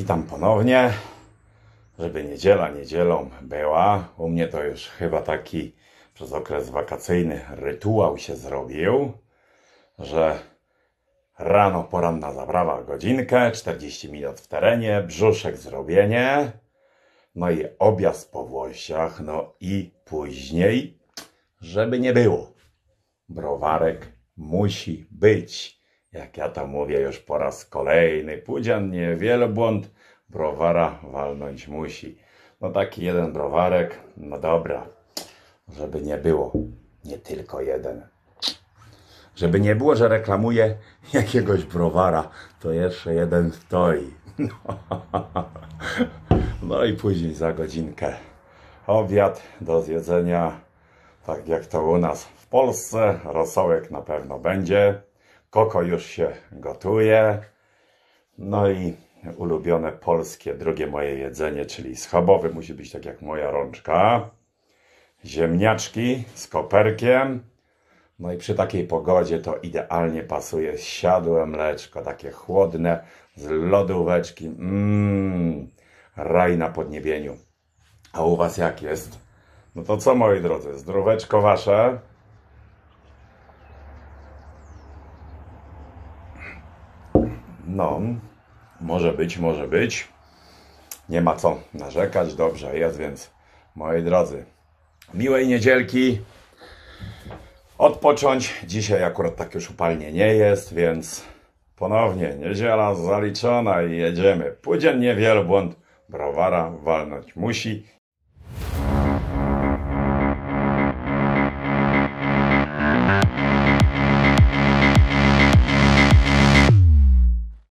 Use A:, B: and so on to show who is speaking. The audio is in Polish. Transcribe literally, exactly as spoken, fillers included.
A: Witam ponownie, żeby niedziela niedzielą była. U mnie to już chyba taki przez okres wakacyjny rytuał się zrobił, że rano poranna zaprawa godzinkę, czterdzieści minut w terenie, brzuszek zrobienie, no i objazd po włościach, no i później, żeby nie było, browarek musi być. Jak ja to mówię już po raz kolejny, pudzian nie wielbłąd, browara walnąć musi. No taki jeden browarek, no dobra, żeby nie było, nie tylko jeden. Żeby nie było, że reklamuję jakiegoś browara, to jeszcze jeden stoi. No i później za godzinkę obiad do zjedzenia, tak jak to u nas w Polsce, rosołek na pewno będzie. Koko już się gotuje. No i ulubione polskie, drugie moje jedzenie, czyli schabowy, musi być tak jak moja rączka. Ziemniaczki z koperkiem. No i przy takiej pogodzie to idealnie pasuje siadłe mleczko, takie chłodne, z lodóweczki. Mmm, raj na podniebieniu. A u was jak jest? No to co, moi drodzy, zdróweczko wasze? No, może być, może być. Nie ma co narzekać, dobrze jest, więc moi drodzy, miłej niedzielki. Odpocząć. Dzisiaj akurat tak już upalnie nie jest, więc ponownie niedziela zaliczona i jedziemy. Pudzian nie wielbłąd, browara walnąć musi.